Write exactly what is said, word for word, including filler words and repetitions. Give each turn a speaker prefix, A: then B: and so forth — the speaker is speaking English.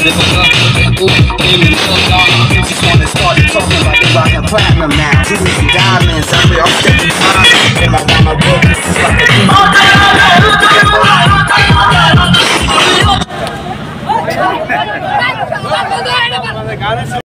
A: Just wanna start talking about they rockin' platinum now. Jewels and diamonds, I'm real stepping fine. And my mama broke this is like a